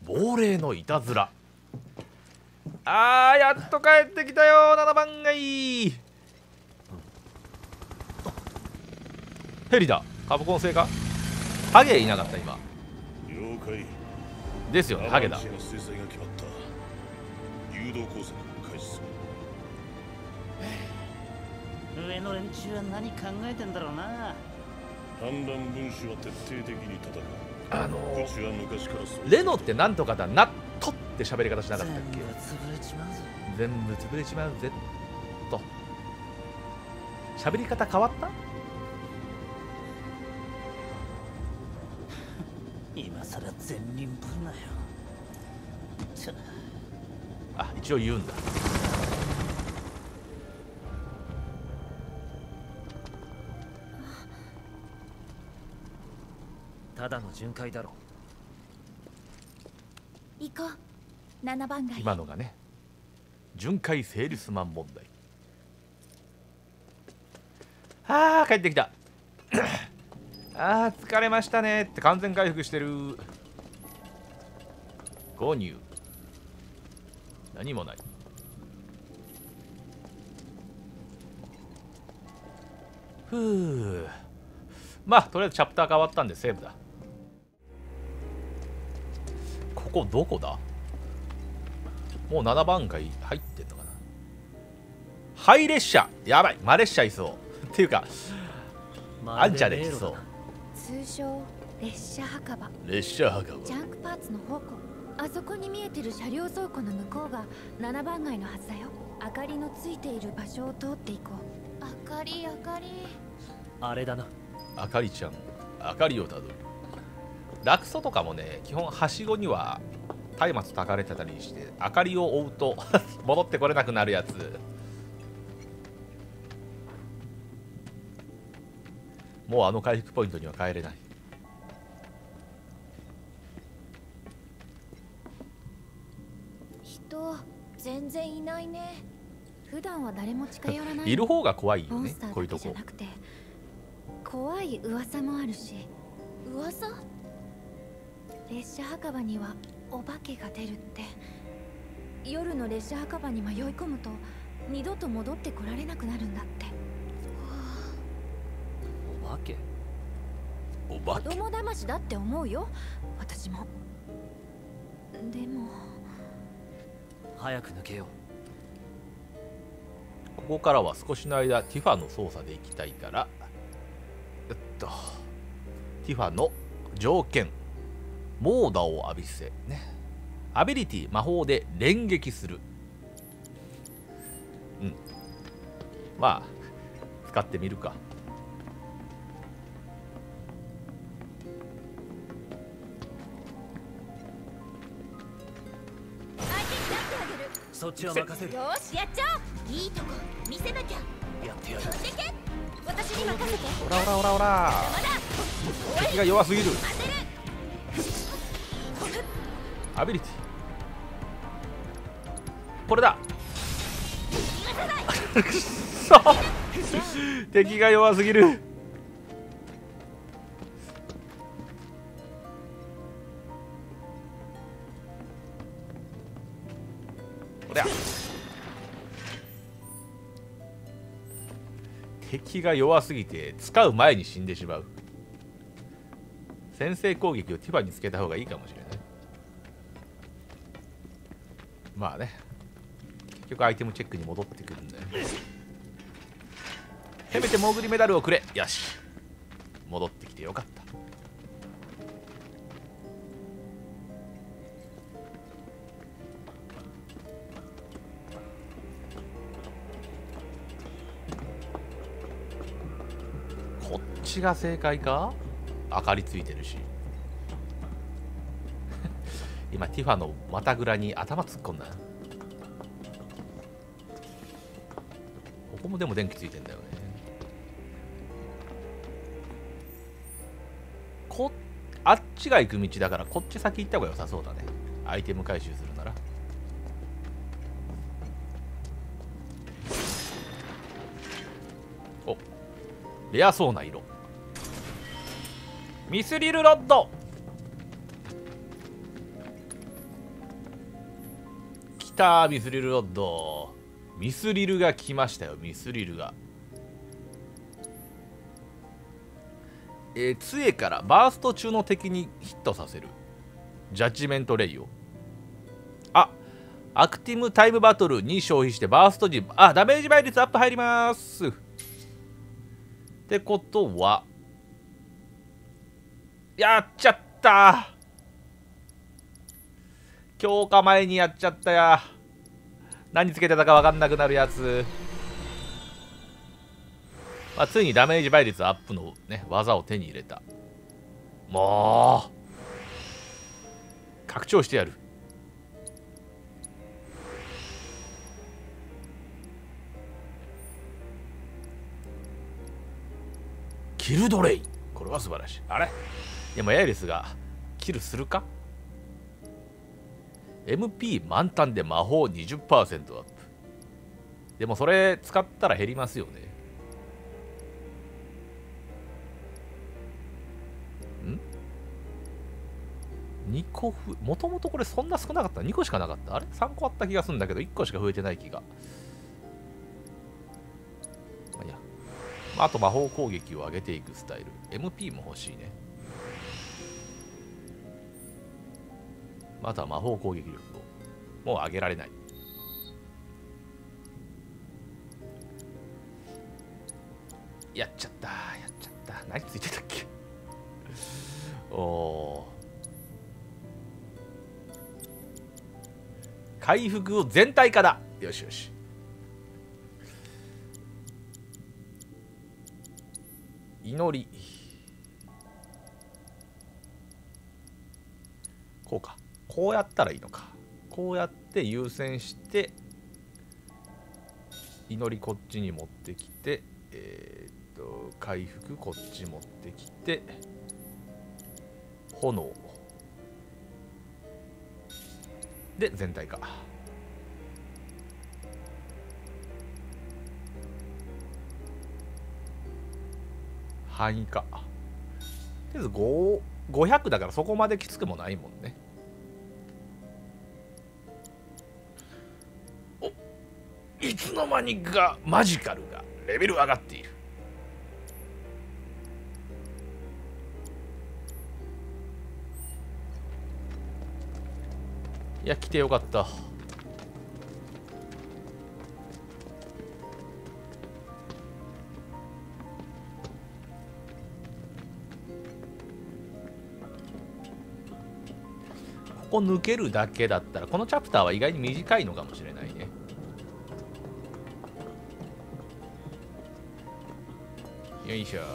亡霊のいたずら。やっと帰ってきたよ7番街。ヘリだ。カプコン製か。ハゲいなかった今。 了解ですよね、ハゲだ。 アバンチの制裁が決まった。誘導工作を開始する。 上の連中は何考えてんだろうな。 反乱分子は徹底的に戦う。うちは昔からそうレノってなんとかだなっとって喋り方しなかったっけ。 潰れちまうぞ。 全部潰れちまうぜと。喋り方変わった。 今さら善人ぶるなよ。 一応言うんだ。 ただの巡回だろ。 行こう7番街。 今のがね、巡回セールスマン問題。帰ってきた。疲れましたねって完全回復してる。購入。何もない。まあとりあえずチャプター変わったんでセーブだ。ここどこだ。もう7番街入ってんのかな。ハイ列車やばい。マ列車いそうっていうかアンチャできそう。 通称列車墓場。 列車墓場。 ジャンクパーツの宝庫。あそこに見えてる車両倉庫の向こうが7番街のはずだよ。明かりのついている場所を通っていこう。明かりあれだな。 あかりちゃん、明かりをたどる。落祖とかもね、基本はしごには松明たかれてたりして明かりを追うと戻ってこれなくなるやつ。もうあの回復ポイントには帰れない。 人全然いないね。普段は誰も近寄らない。 いる方が怖いよね、 モンスターこういうとこだけじゃなくて怖い噂もあるし。噂？列車墓場にはお化けが出るって。夜の列車墓場に迷い込むと二度と戻ってこられなくなるんだって。 お化け？ お化け？ 子供騙しだって思うよ私も。でも早く抜けよう。ここからは少しの間ティファの操作でいきたいから、ティファの条件、モーダを浴びせね。アビリティ魔法で連撃する。まあ使ってみるか。 そっちは任せる。 よしやっちゃおう。いいとこ見せなきゃ。 やってやる。 飛んでけ。私に任せて。 オラオラオラオラ。敵が弱すぎる。アビリティこれだ。くそ敵が弱すぎる。こりゃ敵が弱すぎて使う前に死んでしまう。先制攻撃をティファにつけた方がいいかもしれない。まあね、結局アイテムチェックに戻ってくるんだよ。せめて潜りメダルをくれ。よし、戻ってきてよかった。こっちが正解か。明かりついてるし今ティファの股ぐらに頭突っ込んだ。ここもでも電気ついてんだよね。あっちが行く道だからこっち先行った方が良さそうだね。アイテム回収するなら。お、レアそうな色。ミスリルロッド。 た。ミスリルロッド。ミスリルが来ましたよ。ミスリルが。杖からバースト中の敵にヒットさせる。ジャッジメントレイを。アクティブタイムバトルに消費してバースト時、ダメージ倍率アップ入ります。ってことは、やっちゃった。強化前にやっちゃったや。何つけてたか分かんなくなるやつ。ついにダメージ倍率アップのね、技を手に入れた。もう拡張してやる。キルドレイ。これは素晴らしい。あれでもエアリスがキルするか。 MP 満タンで魔法 20% アップ。でもそれ使ったら減りますよね。2個もともとこれそんな少なかった。2個しかなかった。あれ ?3 個あった気がするんだけど1個しか増えてない気が。まあいいや。あと魔法攻撃を上げていくスタイル。 MP も欲しいね。あとは魔法攻撃力をもう上げられない。やっちゃったやっちゃった。何ついてたっけ。おー、回復を全体化だ。よしよし。祈り。こうか。こうやったらいいのか。こうやって優先して祈りこっちに持ってきて、回復こっち持ってきて、炎で全体化。範囲化。とりあえず500だからそこまできつくもないもんね。お、いつの間にかマジカルがレベル上がっている。いや、来てよかった。ここ抜けるだけだったらこのチャプターは意外に短いのかもしれないね。よいしょ。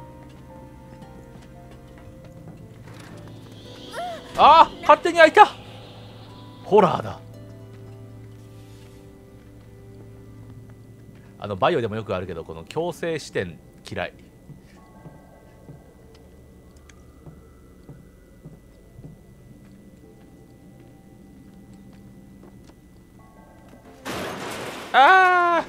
あー、勝手に開いた。ホラーだ。バイオでもよくあるけど、この強制視点嫌い。あ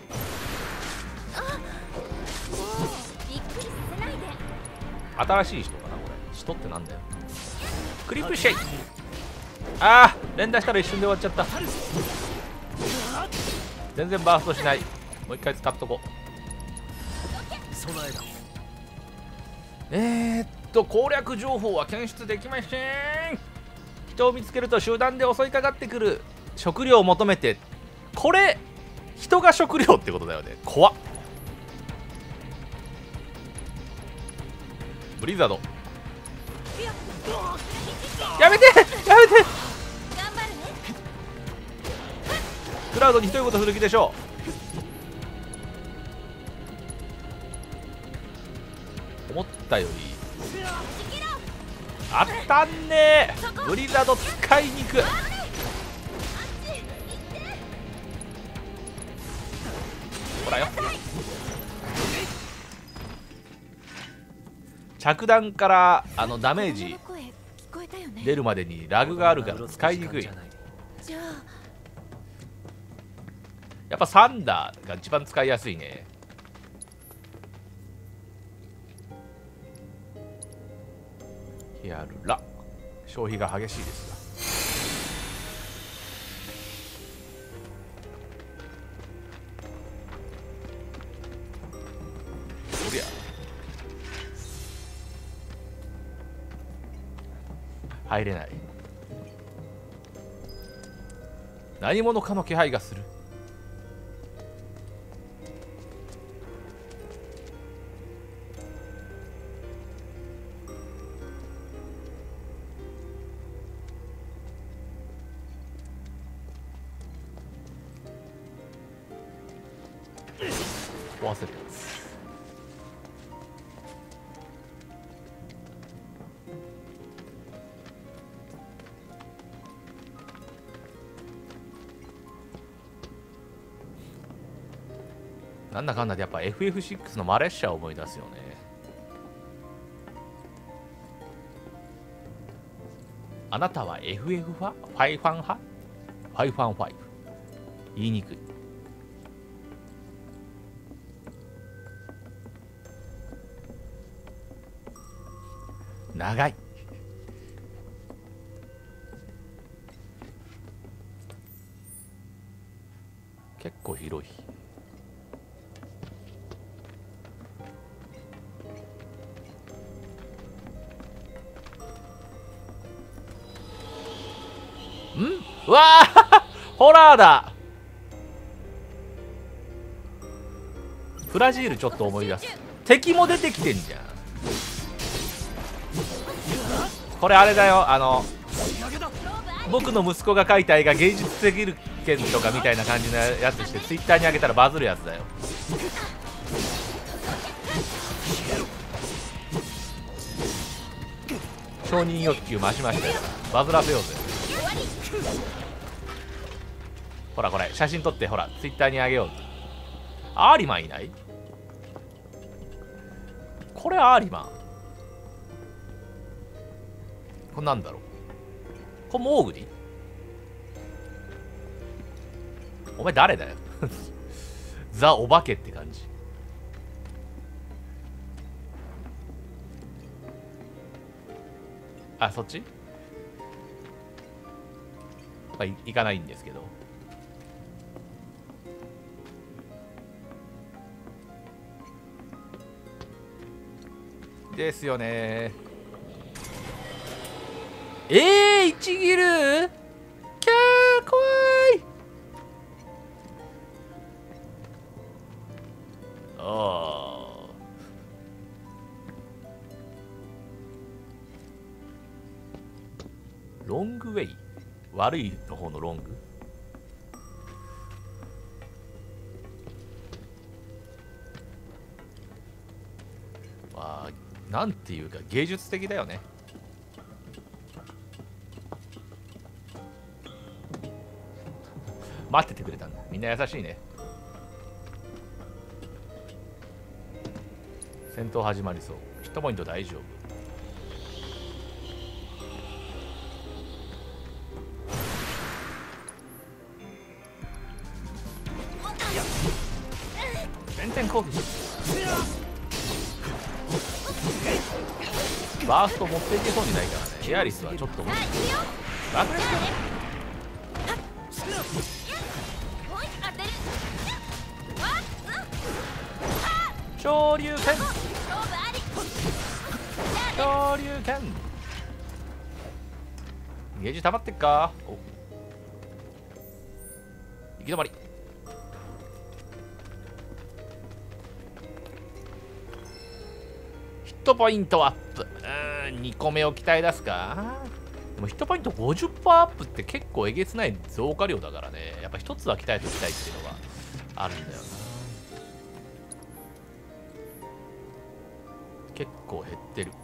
あ、新しい人かなこれ。人ってなんだよ。クリップシェイ。ああ、連打したら一瞬で終わっちゃった。全然バーストしない。もう一回使っとこう。攻略情報は検出できません。人を見つけると集団で襲いかかってくる。食料を求めて。これ人が食料ってことだよね。怖っ。ブリザードやめてやめて。クラウドにひどいことする気でしょう。思ったよりあったんねー。ブリザード使いにくい。ほらよ。着弾からダメージ出るまでにラグがあるから使いにくい。やっぱサンダーが一番使いやすいね。ヒアルラ消費が激しいです入れない。何者かの気配がする。壊せるやつ。なんだかんだでやっぱ FF6 のマレッシャを思い出すよね。あなたは FF ファファイファン派？ファイファン5。言いにくい。長い。結構広い。うわあホラーだ。フラジールちょっと思い出す。敵も出てきてんじゃん。これあれだよ、僕の息子が描いた絵が芸術すぎる件とかみたいな感じのやつしてツイッターに上げたらバズるやつだよ。承認欲求増しましたよ。バズらせようぜ。ほらこれ写真撮ってほらツイッターにあげよう。アーリマンいない？これアーリマン。これなんだろう。これモーグリ？お前誰だよザ・お化けって感じ。あ、そっち？まあ、行かないんですけど。ですよね。一ギル？キャー怖い。ああ。ロングウェイ？悪いの方のロング？まあなんていうか芸術的だよね。待っててくれたんだ。みんな優しいね。戦闘始まりそう。ヒットポイント大丈夫。全然攻撃。バースト持っていけそうにないからね。エアリスはちょっと無理。爆裂。昇竜拳。昇竜拳。ゲージ溜まってっか。お、行き止まり。ヒットポイントアップ。2個目を期待出すか。でもヒットポイント 50% アップって結構えげつない増加量だからね。やっぱ一つは鍛えておきたいっていうのがあるんだよな。結構減ってる。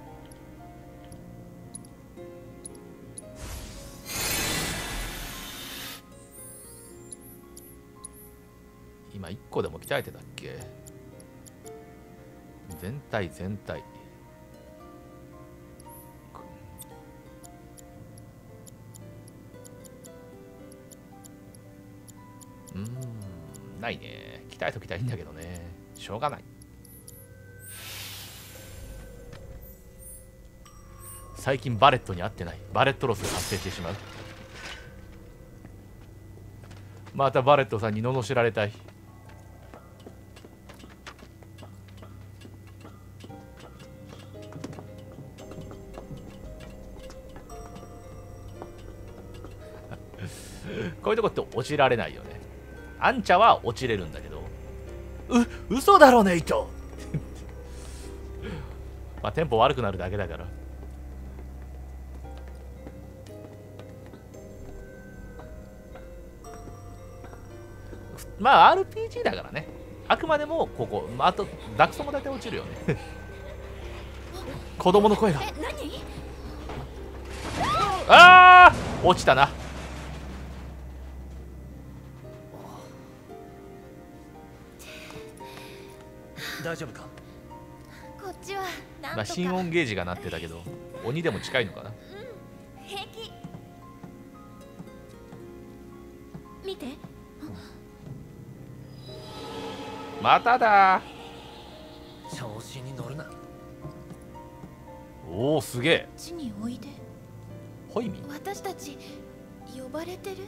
今1個でも鍛えてたっけ。全体ないね。鍛えときたいんだけどね。しょうがない。最近バレットに会ってない。バレットロスが発生してしまう。またバレットさんに罵られたい。 こういうとこって落ちられないよね。アンチャは落ちれるんだけど、嘘だろネイトまあテンポ悪くなるだけだから。まあ RPG だからね、あくまでもここ、あとダクソも大体落ちるよね子供の声が。あー落ちたな。 大丈夫か。 こっちはなんとか。 まあ心音ゲージが鳴ってたけど、鬼でも近いのかな。 平気。見て。 まただ。 調子に乗るな。 おおすげえ。 こっちにおいで。 ホイミ。 私たち呼ばれてる。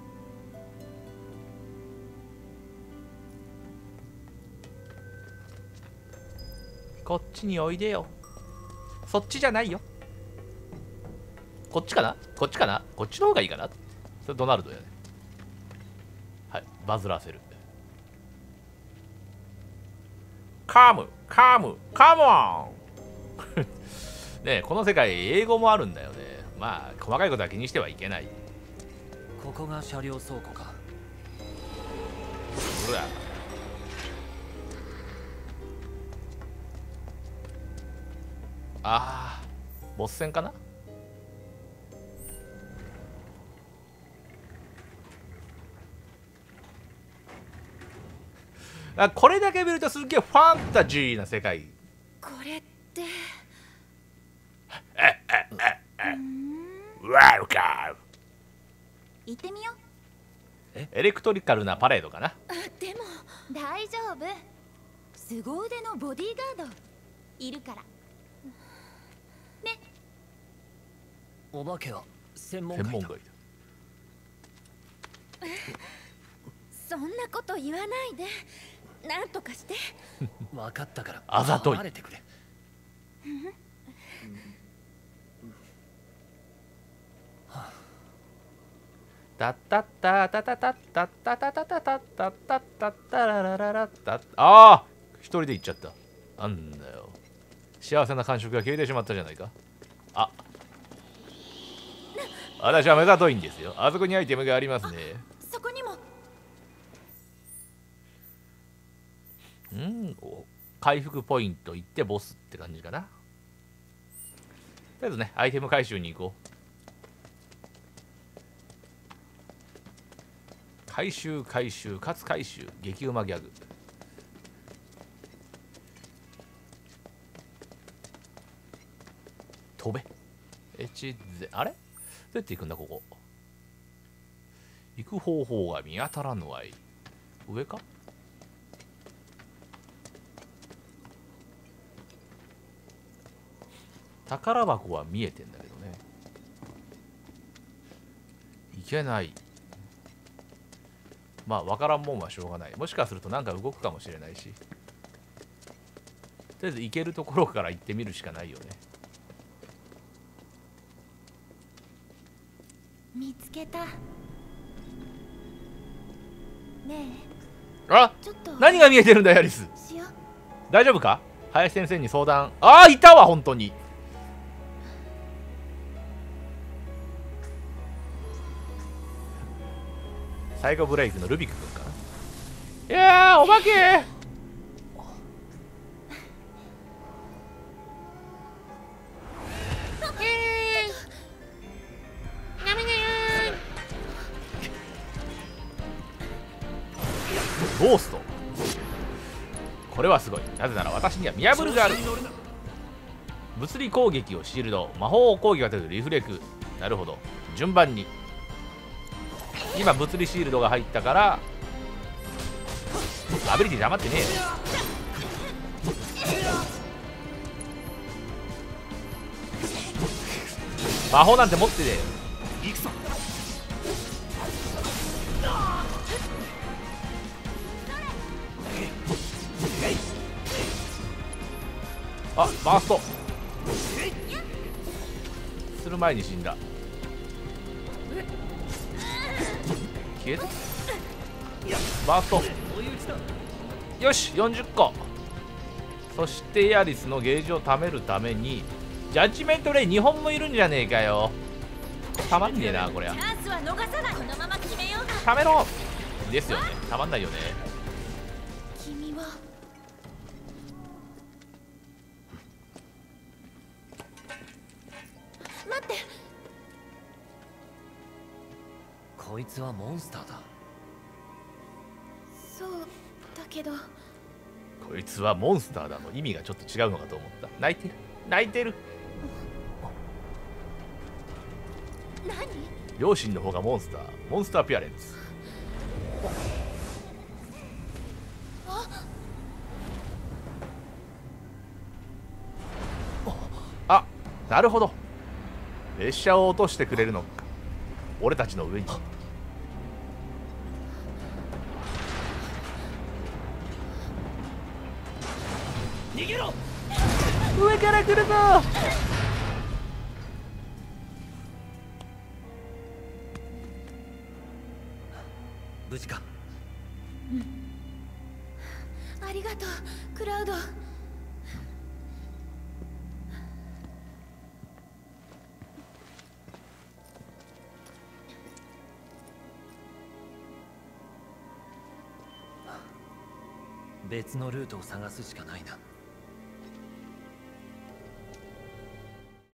こっちにおいでよ。そっちじゃないよ。こっちかな、こっちかな、こっちの方がいいかな。それドナルドやね。はい、バズらせる。カムカムカモンねえ、この世界英語もあるんだよね。まあ細かいことは気にしてはいけない。 ここが車両倉庫か。 ほら、あーボス戦かな。あ、これだけ見るとすっげえファンタジーな世界。 これってワルカム。 行ってみよう。 エレクトリカルなパレードかな。 あ、でも大丈夫。凄腕のボディーガードいるからね。 お化けは専門外だ。 専門外だ。 そんなこと言わないで。なんとかして。 分かったから。 あざとい。 離れてくれ。 タッタッタタタタッタッタタタタタッタッタッタッタララララッタ。ああ、一人で行っちゃった。なんだよ、幸せな感触が消えてしまったじゃないか。あ、私は目ざといんですよ。あそこにアイテムがありますね。 そこにも。 回復ポイント行ってボスって感じかな。とりあえずね、アイテム回収に行こう。回収回収かつ回収、激うまギャグ。飛べ。あれどうやって行くんだここ。行く方法が見当たらぬわい。上か。宝箱は見えてんだけどね。いけない。まあ分からんもんはしょうがない。もしかするとなんか動くかもしれないし、とりあえず行けるところから行ってみるしかないよね。 見つけた。ねえ、 あ、 ちょっと何が見えてるんだよアリス。 しよう。 大丈夫か。林先生に相談。ああ、いたわ本当に。サイコブレイクのルビック君かな。いやー、お化け。ゴースト。これはすごい。なぜなら私には見破るがある。物理攻撃をシールド、魔法攻撃が出るリフレク。なるほど、順番に。今物理シールドが入ったからアビリティ黙ってねえよ。魔法なんて持ってねえよ。行くぞ。あ、バーストする前に死んだ。 消えた。バースト。よし40個。そしてエアリスのゲージを貯めるためにジャッジメントレイ2本もいるんじゃねえかよ。たまんねえなこりゃ。 チャンスは逃さない。このまま決めよう。 ためろですよね。たまんないよね。 君は待って。 こいつはモンスターだ。 そうだけど、 こいつはモンスターだの意味がちょっと違うのかと思った。泣いてる泣いてる。 何？ 両親の方がモンスター。モンスターピアレンツ。あ、なるほど。列車を落としてくれるのか。俺たちの上に。 逃げろ。 上から来るぞ。 無事か。 ありがとうクラウド。 別のルートを探すしかないな。